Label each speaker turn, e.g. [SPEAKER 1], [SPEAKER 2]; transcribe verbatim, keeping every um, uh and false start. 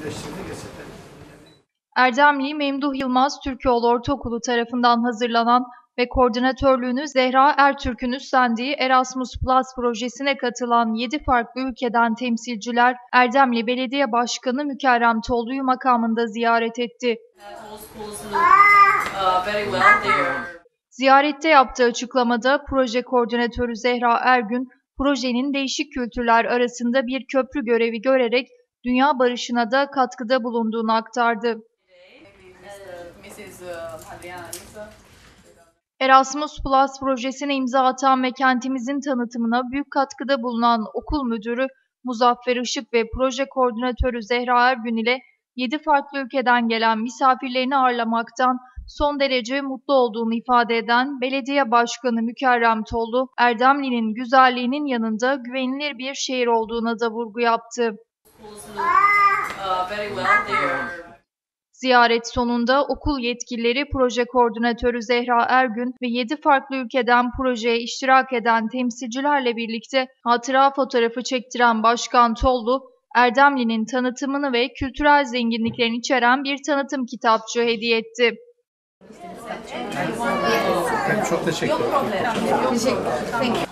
[SPEAKER 1] teşrifli gerçekten.
[SPEAKER 2] Erdemli Memduh Yılmaz Türkoğlu Ortaokulu tarafından hazırlanan ve koordinatörlüğünü Zehra Ertürk'ün üstlendiği Erasmus Plus projesine katılan yedi farklı ülkeden temsilciler Erdemli Belediye Başkanı Mükerrem Tollu'yu makamında ziyaret etti. Ziyarette yaptığı açıklamada proje koordinatörü Zehra Ergün, projenin değişik kültürler arasında bir köprü görevi görerek dünya barışına da katkıda bulunduğunu aktardı. Erasmus Plus projesine imza atan ve kentimizin tanıtımına büyük katkıda bulunan okul müdürü Muzaffer Işık ve proje koordinatörü Zehra Ergün ile yedi farklı ülkeden gelen misafirlerini ağırlamaktan son derece mutlu olduğunu ifade eden Belediye Başkanı Mükerrem Tollu, Erdemli'nin güzelliğinin yanında güvenilir bir şehir olduğuna da vurgu yaptı. Ziyaret sonunda okul yetkilileri, proje koordinatörü Zehra Ergün ve yedi farklı ülkeden projeye iştirak eden temsilcilerle birlikte hatıra fotoğrafı çektiren Başkan Tollu, Erdemli'nin tanıtımını ve kültürel zenginliklerini içeren bir tanıtım kitapçığı hediye etti.
[SPEAKER 1] Çok teşekkür ederim.